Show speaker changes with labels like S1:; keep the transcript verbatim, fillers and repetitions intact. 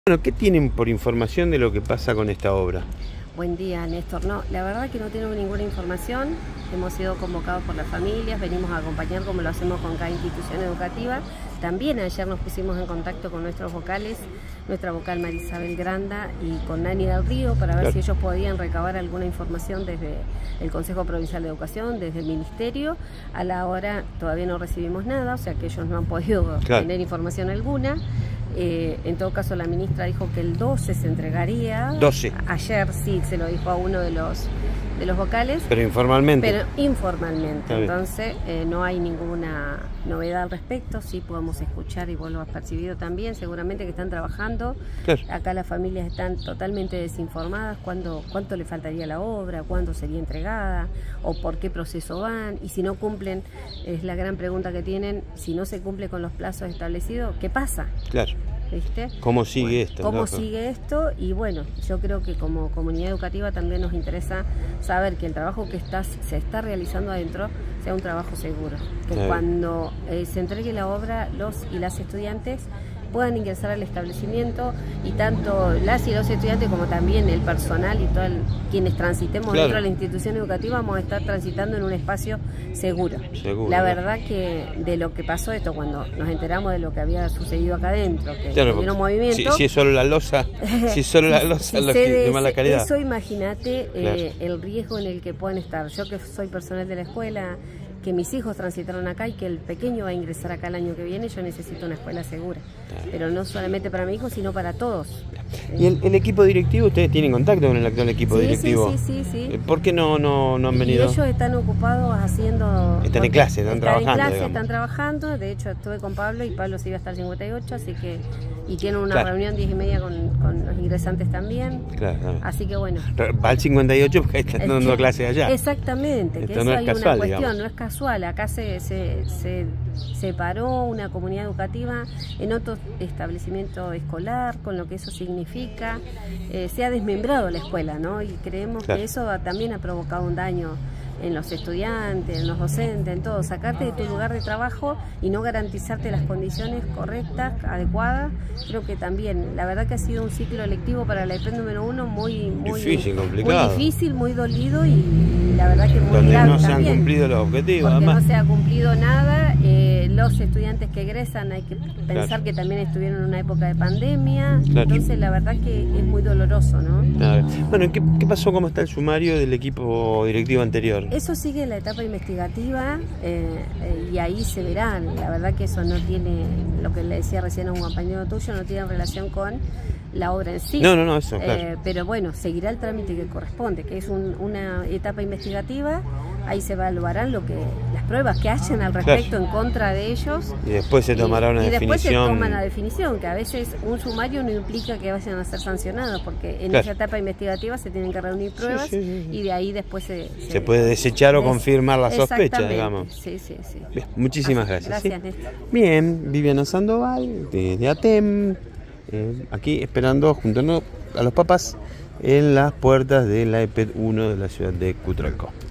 S1: Bueno, ¿qué tienen por información de lo que pasa con esta obra?
S2: Buen día, Néstor. No, la verdad que no tenemos ninguna información. Hemos sido convocados por las familias, venimos a acompañar como lo hacemos con cada institución educativa. También ayer nos pusimos en contacto con nuestros vocales, nuestra vocal Marisabel Granda y con Nani del Río para ver claro. si ellos podían recabar alguna información desde el Consejo Provincial de Educación, desde el Ministerio. A la hora todavía no recibimos nada, o sea que ellos no han podido claro. tener información alguna. Eh, en todo caso la ministra dijo que el doce se entregaría.
S1: doce.
S2: Ayer sí, se lo dijo a uno de los, de los vocales.
S1: Pero informalmente.
S2: Pero informalmente. Entonces eh, no hay ninguna novedad al respecto. Sí podemos escuchar y vos lo has percibido también. Seguramente que están trabajando. Claro. Acá las familias están totalmente desinformadas. Cuándo, cuánto le faltaría a la obra, cuándo sería entregada o por qué proceso van. Y si no cumplen, es la gran pregunta que tienen, si no se cumple con los plazos establecidos, ¿qué pasa?
S1: Claro.
S2: ¿Viste?
S1: ¿Cómo sigue
S2: bueno,
S1: esto?
S2: ¿Cómo
S1: ¿no?
S2: sigue esto? Y bueno, yo creo que como comunidad educativa también nos interesa saber que el trabajo que está, se está realizando adentro sea un trabajo seguro. Que sí. cuando eh, se entregue la obra, los y las estudiantes puedan ingresar al establecimiento y tanto las y los estudiantes como también el personal y todos quienes transitemos claro. dentro de la institución educativa vamos a estar transitando en un espacio seguro. seguro la verdad que de lo que pasó esto, cuando nos enteramos de lo que había sucedido acá adentro, que claro, hubo un movimiento...
S1: Si, si es solo la losa, si es solo la losa si, si que, de mala calidad.
S2: Eso imagínate eh, claro. el riesgo en el que pueden estar. Yo que soy personal de la escuela, que mis hijos transitaron acá y que el pequeño va a ingresar acá el año que viene, yo necesito una escuela segura. Claro. Pero no solamente para mi hijo, sino para todos.
S1: ¿Y el, el equipo directivo, ustedes tienen contacto con el actual equipo
S2: sí,
S1: directivo?
S2: Sí, sí, sí, sí.
S1: ¿Por qué no, no, no han venido?
S2: Y ellos están ocupados haciendo...
S1: Están en clase, están, están trabajando.
S2: en clase,
S1: digamos.
S2: están trabajando. De hecho, estuve con Pablo y Pablo se iba hasta el cincuenta y ocho, así que... Y tienen una claro. reunión diez y media con, con los ingresantes también. Claro, claro. Así que bueno.
S1: Va al cincuenta y ocho porque están dando clases allá.
S2: Exactamente, que
S1: Esto
S2: eso
S1: no es
S2: hay
S1: casual,
S2: una cuestión,
S1: digamos.
S2: no es casual. Acá se, se, se separó una comunidad educativa en otro establecimiento escolar, con lo que eso significa. Eh, se ha desmembrado la escuela, ¿no? Y creemos claro. que eso también ha provocado un daño en los estudiantes, en los docentes, en todo. Sacarte de tu lugar de trabajo y no garantizarte las condiciones correctas, adecuadas, creo que también, la verdad que ha sido un ciclo lectivo para la E P E número uno muy, muy
S1: difícil, complicado.
S2: Muy difícil, muy dolido y la verdad que muy
S1: Donde
S2: grave
S1: no se
S2: también,
S1: han cumplido los objetivos.
S2: Porque
S1: además.
S2: no se ha cumplido nada. Eh, los estudiantes que egresan hay que pensar claro. que también estuvieron en una época de pandemia, claro. entonces la verdad que es muy doloroso, ¿no?
S1: Claro. Bueno, ¿qué, ¿qué pasó? ¿Cómo está el sumario del equipo directivo anterior?
S2: Eso sigue la etapa investigativa eh, eh, y ahí se verán. La verdad que eso no tiene, lo que le decía recién a un compañero tuyo, no tiene relación con la obra en sí.
S1: No, no, no, eso, claro.
S2: Eh, pero bueno, seguirá el trámite que corresponde, que es un, una etapa investigativa. Ahí se evaluarán lo que las pruebas que hayan al respecto claro. en contra de ellos.
S1: Y después se tomará una
S2: y,
S1: definición. Y
S2: después se toma la definición, que a veces un sumario no implica que vayan a ser sancionados, porque en claro. esa etapa investigativa se tienen que reunir pruebas sí, sí, sí, sí. y de ahí después se... Se,
S1: se puede desechar o confirmar la sospecha, digamos.
S2: Sí, sí, sí.
S1: Bien, muchísimas
S2: Así,
S1: gracias.
S2: Gracias,
S1: ¿sí?
S2: Néstor.
S1: Bien, Viviana Sandoval, de, de ATEM, eh, aquí esperando junto a los papás en las puertas de la E P E uno de la ciudad de Cutralcó.